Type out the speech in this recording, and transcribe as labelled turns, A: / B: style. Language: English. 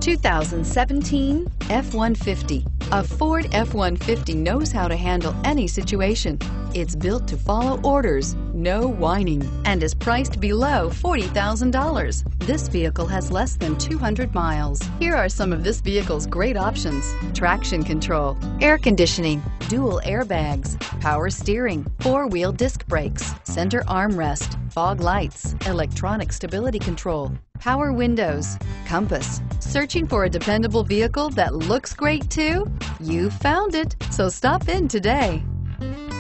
A: 2017 F-150. A Ford F-150 knows how to handle any situation. It's built to follow orders, no whining, and is priced below $40,000. This vehicle has less than 200 miles. Here are some of this vehicle's great options: traction control, air conditioning, dual airbags, power steering, four-wheel disc brakes, center armrest, fog lights, electronic stability control, power windows, compass. Searching for a dependable vehicle that looks great too? You found it, so stop in today.